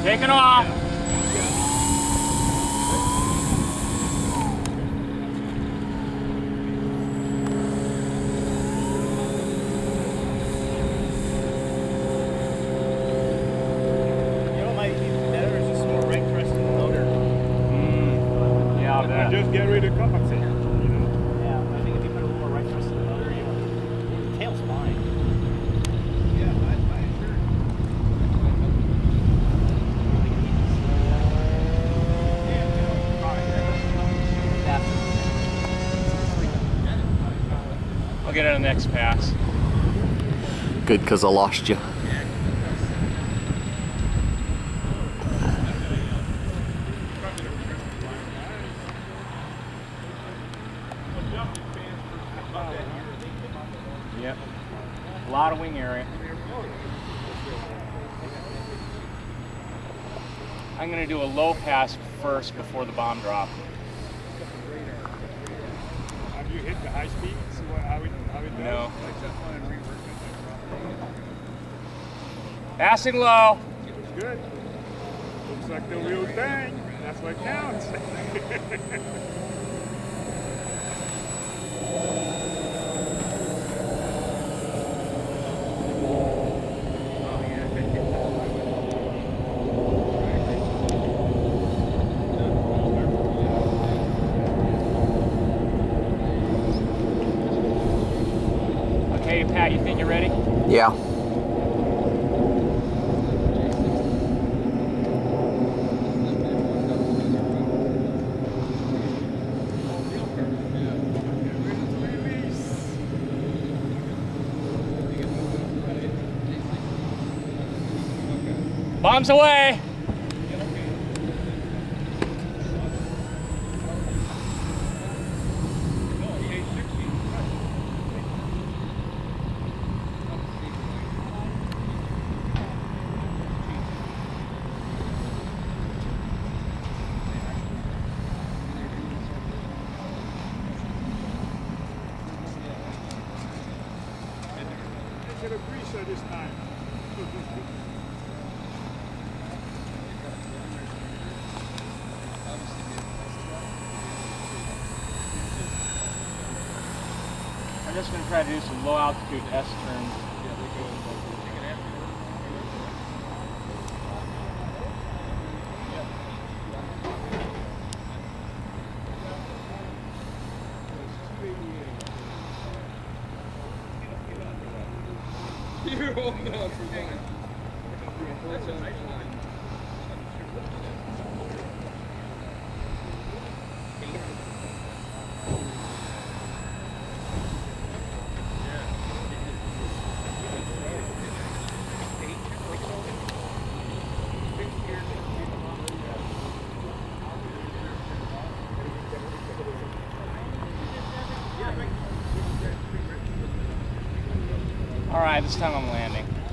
Taking off. Just get ready to compensate, you know? Yeah, I think if you put a little more right thrust in the motor, the tail's fine. Yeah, I'm sure. I'll get it on the next pass. Good, because I lost you. Yep. A lot of wing area. I'm going to do a low pass first before the bomb drop. Have you hit the high speed? See how it does? No. Passing low. It's good. Looks like the real thing. That's what counts. Okay, Pat, you think you're ready? Yeah. Bombs away. Get a greaser this time. I'm just going to try to do some low altitude S turns. You're holding on for one. That's a nice line. All right, this time I'm landing.